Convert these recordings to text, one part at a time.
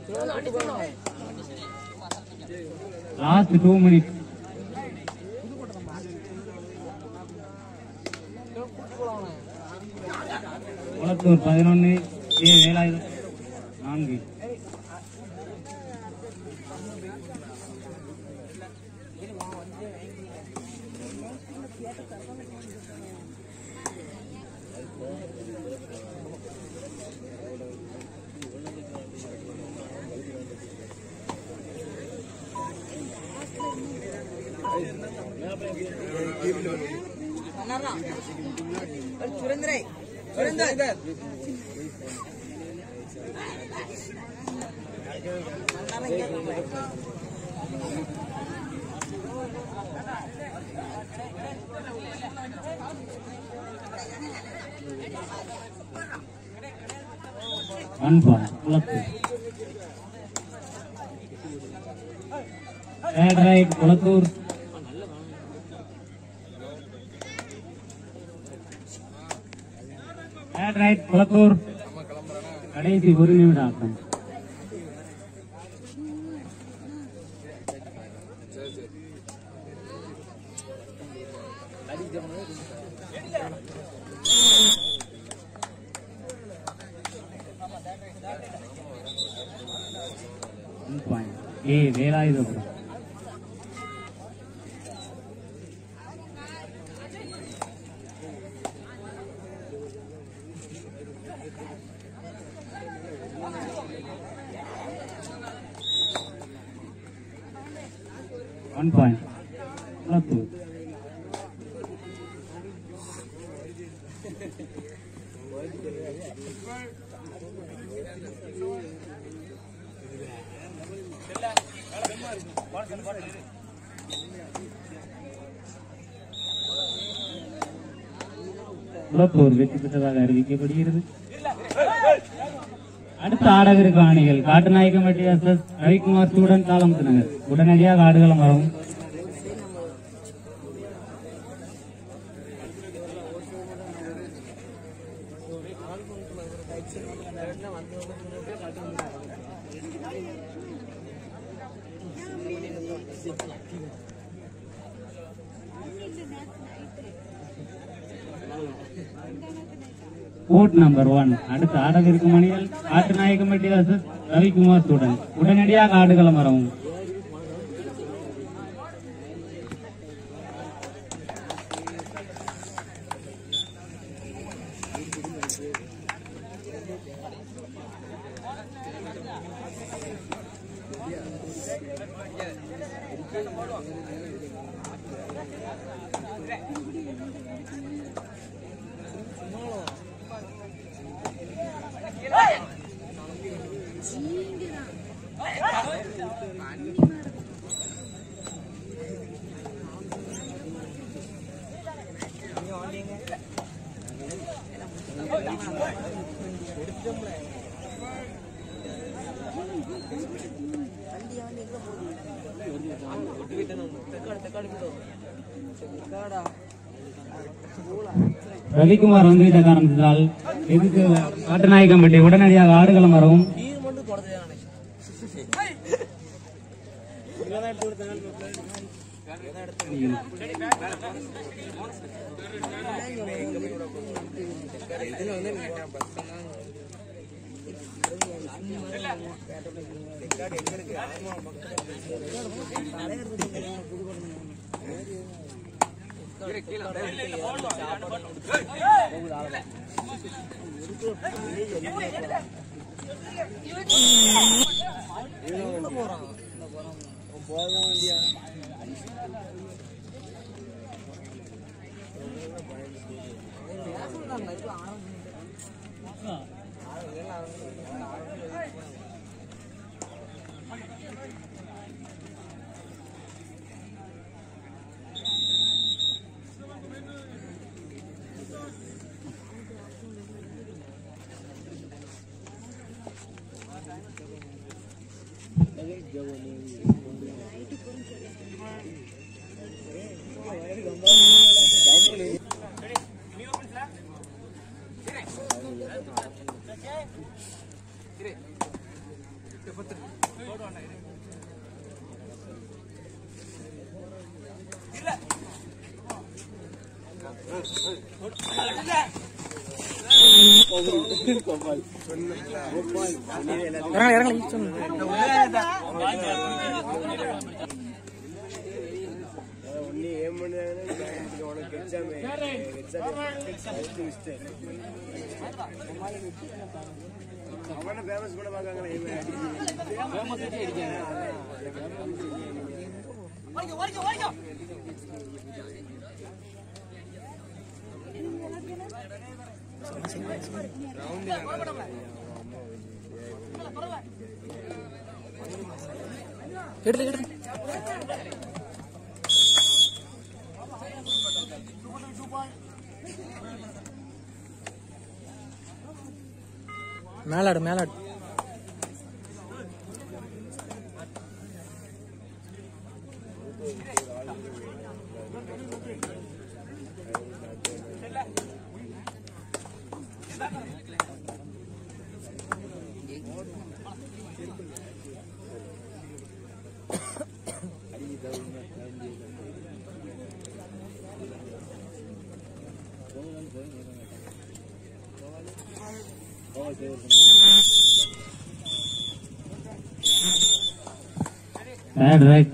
Last 2 minutes. Kolattur 11 A Velayu 4. One point. Red right, Kolattur. Red right, Kolattur. கடைசி ஒரு நிமிட ஆட்டம். A Velayu. One point. Kolattur. Kolattur வெற்றி பெற்றதாக அறிவிக்கப்படுகிறது. அடுத்த ஆடகருக்கு அணிகள் காட்டுநாயக்கம் வெட்டி vs ரவிக்குமார் ஸ்டூடெண்ட் தாளமுத்து நகர். உடனடியாக ஆடுகளம் வரவும். கோட் நம்பர் 1 அடுத்த ஆடகருக்கு அணிகள் காட்டுநாயக்கம் வெட்டி vs ரவிக்குமார் ஸ்டூடெண்ட். உடனடியாக ஆடுகளம் வரவும். ரவிக்குமார் வந்துவிட்ட காரணத்தினால் இதுக்கு காட்டுநாயக்கம் வெட்டி உடனடியாக ஆடுகளம் வரவும். மேலாடு மேலாடு Bad right.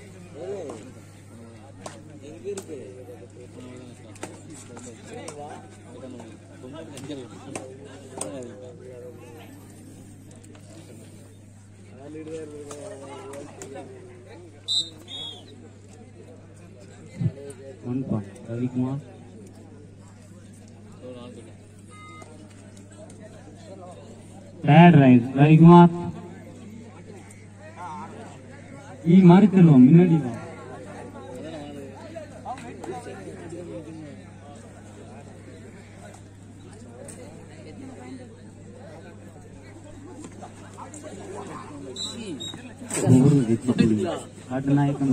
One point. Ravi Kumar. Bad right. Ravi Kumar. மாறி தருவோம் முன்னாடி நாயக்கம்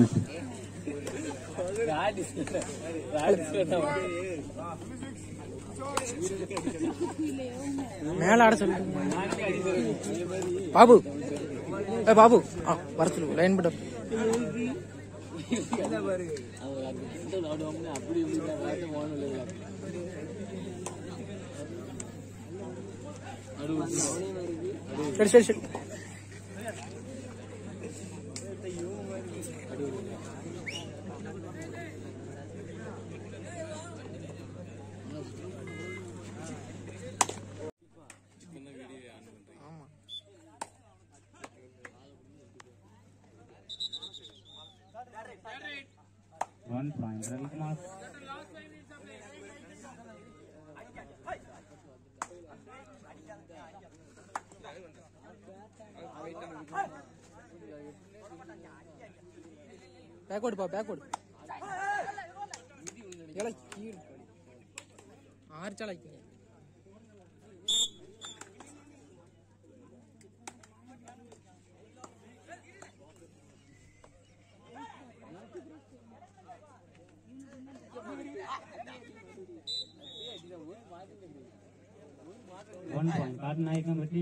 மேல ஆட சொல்லு பாபு பாபு வர சொல்லு லைன் பட் சரி சரி சரி One point. Ravi Kumar. backward pa backward yala keel aar chala ikkinga One point. Card नायकम बटी.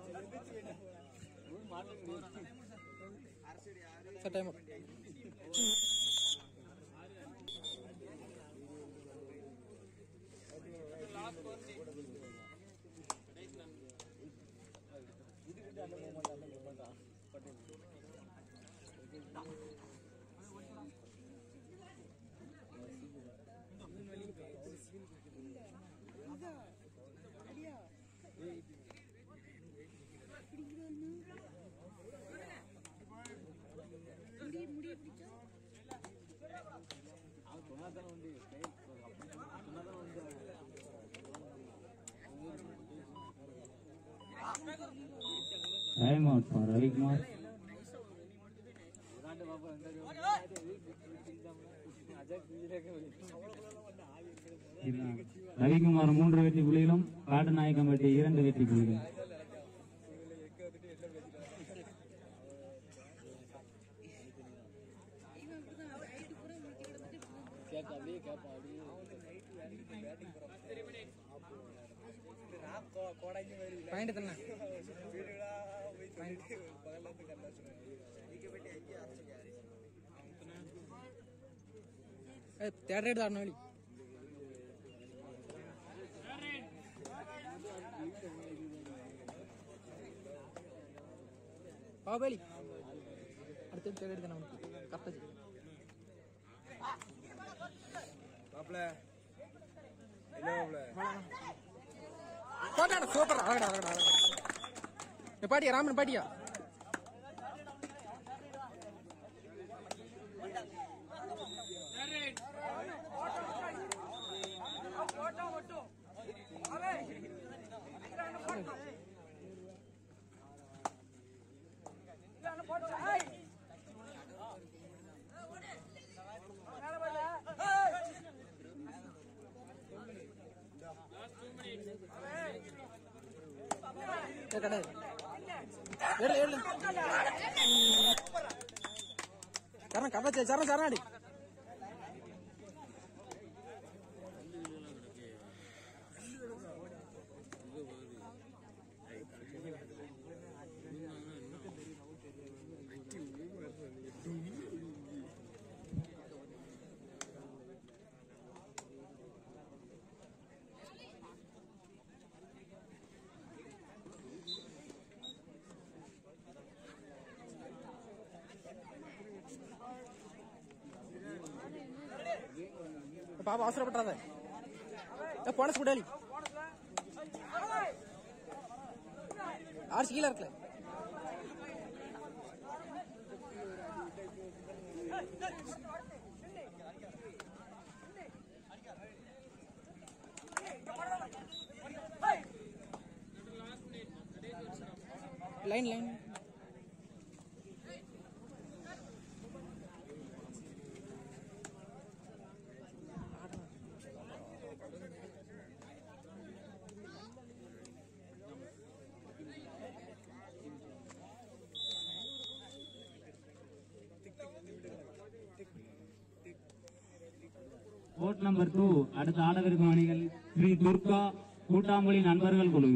Set time. Time out for Ravi Kumar. Ravi Kumar 3 வெற்றி புள்ளிகளும் காடு நாயக்கம் வெற்றி 2 வெற்றி புள்ளிகள். பாயிண்ட் தான തേർഡ് റൈഡ് തരണ കളി ബാബലി അടുത്ത തേർഡ് റൈഡ് തന്നെ നമുക്ക് കറക്റ്റ് சூப்பர் பாட்டியா ராமன் பாட்டியா ചരണം കഥ ചരണം ചരണാടി பாபா அவசரப்பட்டாத போனஸ் கூடாளி ஆர்சி கீழே இருக்கல லைன் லைன் கோட் நம்பர் 2 அடுத்த ஆடவிருக்கும் அணிகள் ஸ்ரீ துர்கா கூட்டாம்புலி நண்பர்கள் குழு.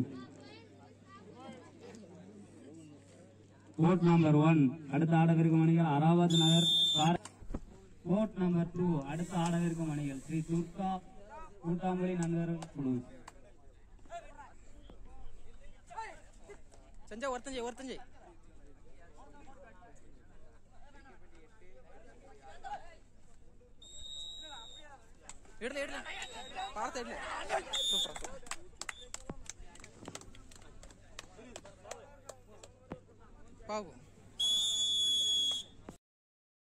கோட் நம்பர் 1 அடுத்த ஆடவிருக்கும் அணிகள் அராவத் நகர். கோட் நம்பர் 2 அடுத்த ஆடவிருக்கும் அணிகள் ஸ்ரீ துர்கா கூட்டாம்புலி நண்பர்கள் குழு. சஞ்சய் ஒருத்தஞ்சய் இடல பார்த்த இடல சூப்பர் பாவு